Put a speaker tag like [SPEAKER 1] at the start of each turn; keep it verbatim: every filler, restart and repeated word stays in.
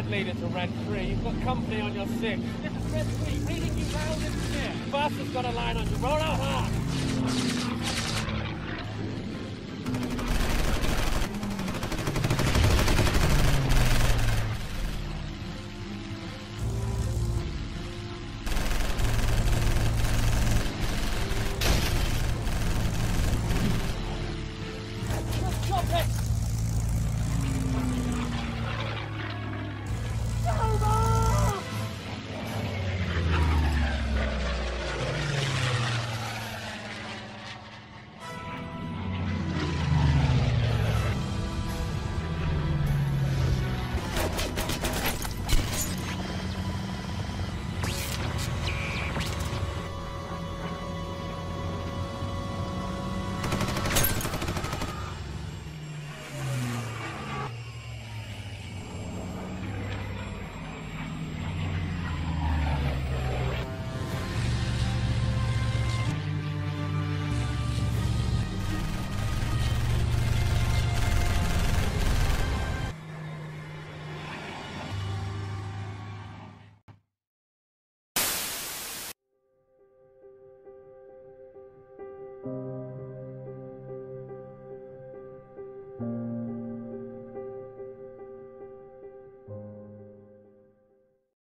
[SPEAKER 1] land leader to rent three. You've got company on your six. This is Red three, reading you round in here. Bus has got a line on you. Roll out hard.